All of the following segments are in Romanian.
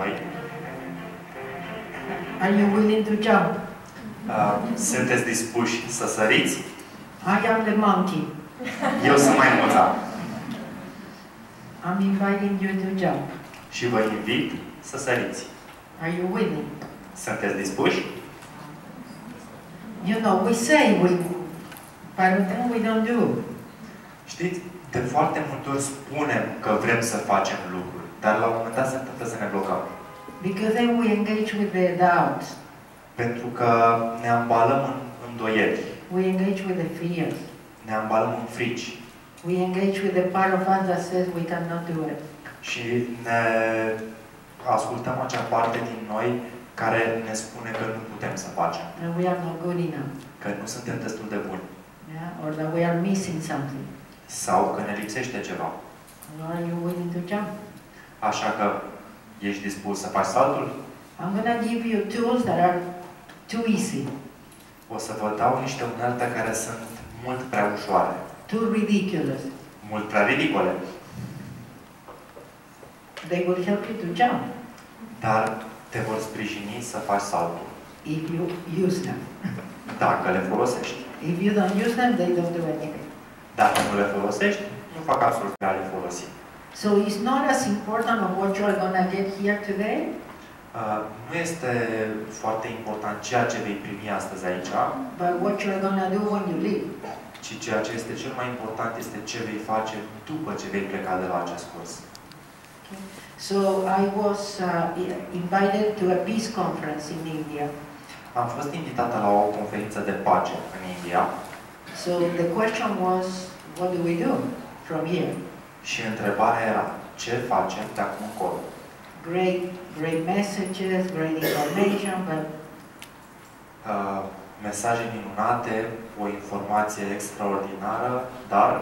voi. Are you willing to jump? Sunteți dispuși să săriți? I am the monkey. Eu sunt maimuța. I'm inviting you to jump. Și vă invit să săriți. Are you willing? Sunteți dispuși? You know, we say but then we don't do. Știți, de foarte multe ori spunem că vrem să facem lucruri, dar la un moment dat se întâmplă să ne blocăm. Because then we engage with the doubts. Pentru că ne ambalăm în îndoieli. We engage with the fears. Ne ambalăm în frici. We engage with the part of us that says we cannot do it. Și ne ascultăm acea parte din noi care ne spune că nu putem să facem. And we are not good enough. Că nu suntem destul de buni. Yeah? Or that we are missing something. Sau că ne lipsește ceva. Are you willing to jump? Așa că ești dispus să faci saltul? I'm going to give you tools that are too easy. O să vă dau niște unelte care sunt mult prea ușoare. Too ridiculous. Mult prea ridicole. They will help you to jump. Dar te vor sprijini să faci saltul. If you use them. Dacă le folosești. If you don't use them, they don't do anything. Dacă nu le folosești, nu fac absolut prea le folosi. So it's not as important on what you are going to get here today. Nu este foarte important ceea ce vei primi astăzi aici, But what you are going to do when you leave. ci ceea ce este cel mai important este ce vei face după ce vei pleca de la acest curs. Okay. So I was invited to a peace conference in India. Am fost invitată la o conferință de pace în India. So the question was, what do we do from here? Și întrebarea era, ce facem de acum încolo? Great messages, great information, but Mesaje minunate, o informație extraordinară, dar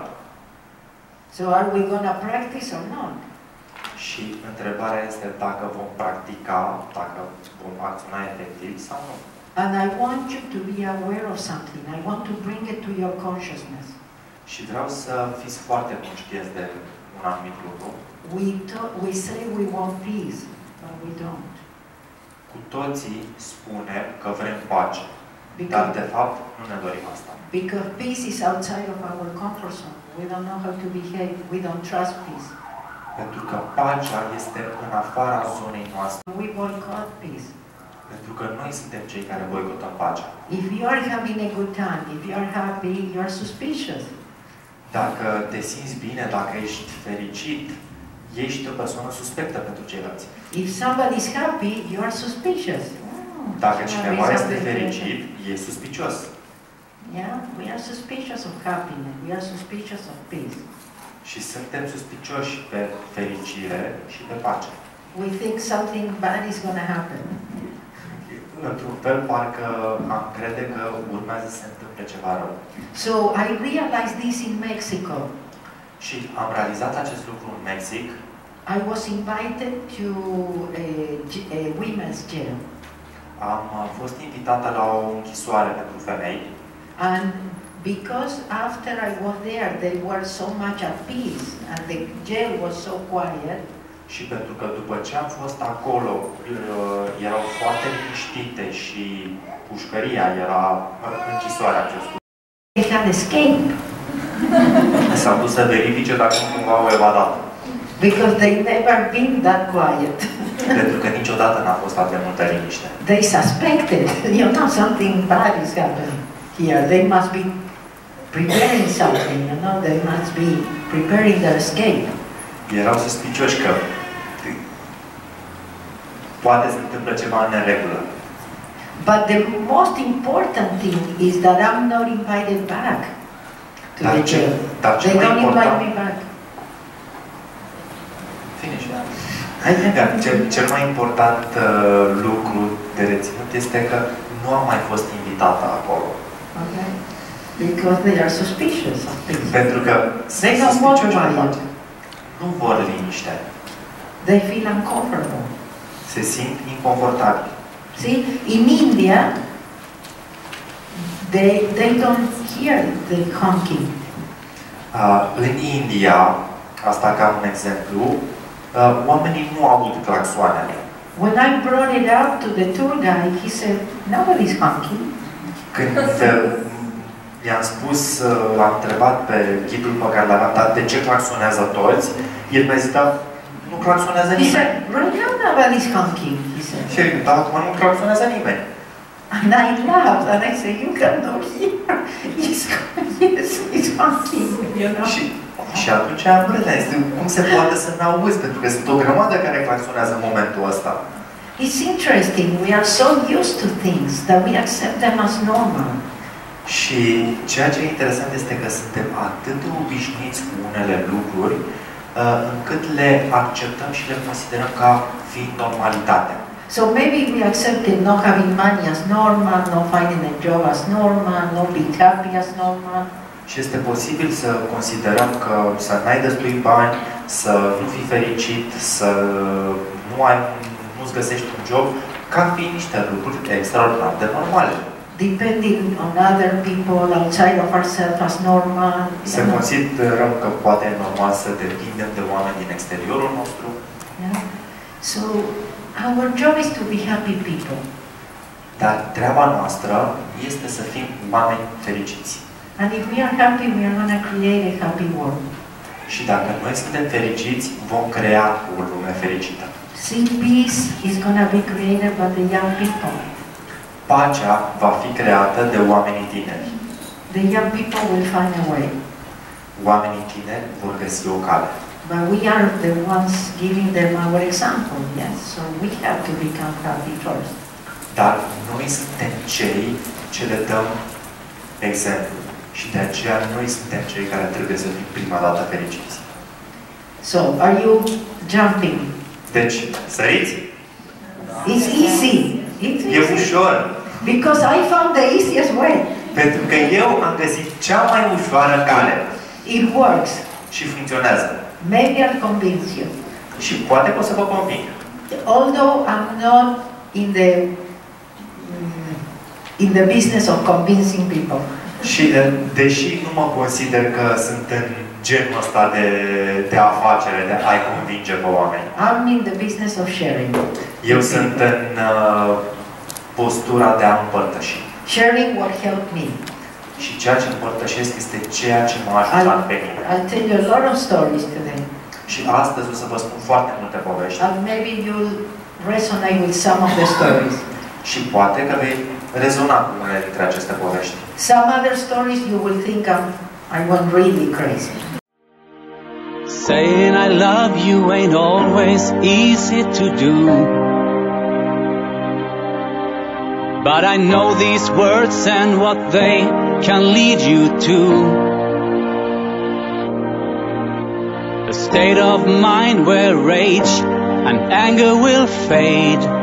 so are we going to practice or not? și întrebarea este dacă vom practica, dacă vom acționa efectiv sau nu. And I want you to be aware of something. I want to bring it to your consciousness. Și vreau să fiți foarte conștienți de un anumit lucru. We say we want peace, but we don't. Cu toții spunem că vrem pace, dar de fapt nu ne dorim asta. Because peace is outside of our comfort zone. We don't know how to behave. We don't trust peace. Pentru că pacea este în afara zonei noastre. We boycott peace. Pentru că noi suntem cei care boicotăm pacea. If you are having a good time, if you are happy, you are suspicious. Dacă te simți bine, dacă ești fericit, ești o persoană suspectă pentru ceilalți. If somebody is happy, you are suspicious. Dacă cineva este fericit, e suspicios. Yeah, we are suspicious of happiness. We are suspicious of peace. Și suntem suspicioși pe fericire și pe pace. We think something bad is going to happen. Într-un fel, parcă am crede că urmează să se întâmple ceva rău. So I realized this in Mexico. Și am realizat acest lucru în Mexic. I was invited to a women's jail. Am fost invitată la o închisoare pentru femei. And because after I was there, they were so much at peace, and the jail was so quiet. Și pentru că după ce am fost acolo, erau foarte liniștite și pușcăria era închisoarea acestui. They had escaped. S-au dus să verifice dacă nu cumva au evadat. Because they never been that quiet. Pentru că niciodată n-a fost atât de multă liniște. They suspected, something bad is happening here. They must be preparing something, they must be preparing their escape. Erau suspicioși că poate se întâmplă ceva în neregulă. But the most important thing is that I'm not invited back to the jail. They don't invite me back. Finish. Cel mai important lucru de reținut este că nu am mai fost invitată acolo. Okay. Because they are suspicious of things. Pentru că they don't want quiet. Nu vor liniște. They feel uncomfortable. Se simt inconfortabili. See, in India, they don't hear the honking. În India, asta ca un exemplu, oamenii nu aud claxoanele. When I brought it up to the tour guide, he said, nobody's honking. Când i-am spus, l-am întrebat pe ghidul pe care l-am dat de ce claxonează toți, el mi-a zis, da, nu claxonează He nimeni. said, right now nobody's honking, he said. Și da, acum nu claxonează nimeni. And I laughed and I said, you cannot hear. Yes, it's honking, you know. Și atunci am râs, cum se poate să n-auzi, pentru că sunt o grămadă care claxonează în momentul ăsta. It's interesting, we are so used to things that we accept them as normal. Și ceea ce e interesant este că suntem atât de obișnuiți cu unele lucruri, încât le acceptăm și le considerăm ca fiind normalitatea. So maybe we accepted not having money as normal, not finding a job as normal, not being happy as normal. Și este posibil să considerăm că să n-ai destui bani, să nu fii fericit, să nu-ți găsești un job, ca fiind niște lucruri extraordinar de normale. Depending on other people outside of ourselves as normal. Să considerăm că poate e normal să depindem de oameni din exteriorul nostru. Yeah. So our job is to be happy people. Dar treaba noastră este să fim oameni fericiți. And if we are happy, we are going to create a happy world. Și dacă noi suntem fericiți, vom crea o lume fericită. See, peace is going to be created by the young people. Pacea va fi creată de oamenii tineri. The young people will find a way. Oamenii tineri vor găsi o cale. But we are the ones giving them our example, yes. So we have to become happy first. Dar noi suntem cei ce le dăm exemplu. Și de aceea noi suntem cei care trebuie să fim prima dată fericiți. So, are you jumping? Deci, săriți? It's easy. It's E easy. ușor. Because I found the easiest way. Pentru că eu am găsit cea mai ușoară cale. It works. Și funcționează. Maybe I'll convince you. Și poate că o să vă conving. Although I'm not in the business of convincing people. Și deși nu mă consider că sunt în genul ăsta de afacere, de a-i convinge pe oameni. I'm in the business of sharing. Eu sunt în postura de a împărtăși. Sharing what helped me. Și ceea ce împărtășesc este ceea ce m-a ajutat pe mine. I'll tell you a lot of stories today. Și astăzi o să vă spun foarte multe povești. And maybe you'll resonate with some of the stories. Și poate că vei rezona cu unele dintre aceste povești. Some other stories you will think I went really crazy. Saying I love you ain't always easy to do. But I know these words and what they can lead you to. A state of mind where rage and anger will fade.